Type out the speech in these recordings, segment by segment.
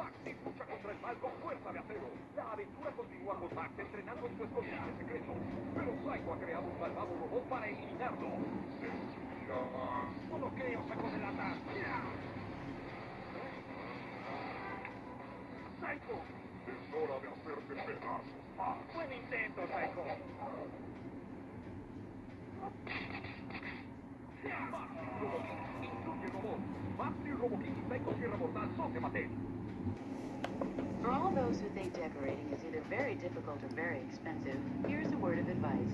Maxi lucha contra el mal con fuerza de acero. La aventura continúa con Max entrenando en su escondite secreto. Pero Psycho ha creado un malvado robot para eliminarlo. No lo creo, saco de lata. ¡Psycho! Es hora de hacerte pedazos. Buen intento, Psycho. Maxi Robokin y Psycho Sierra Mortal son de Mattel. For all those who think decorating is either very difficult or very expensive, here's a word of advice.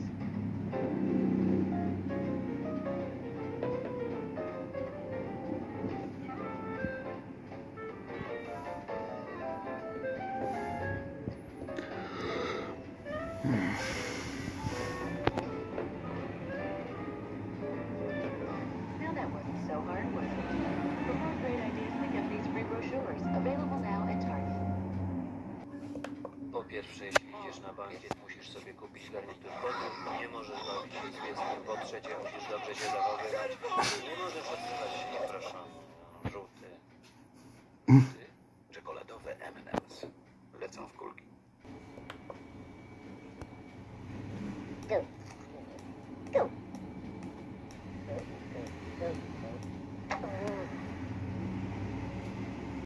Now that wasn't so hard, was it? For more great ideas, think of these free brochures, available now at Target. Po pierwsze, jeśli idziesz na bankiet, musisz sobie kupić garnitur kotów. Nie możesz bawić się z pieskiem. Po trzecie, musisz dobrze się zachowywać. Nie możesz odzywać się nieproszony. Żółty. Czekoladowe M&M's. Lecą w kulki. Go.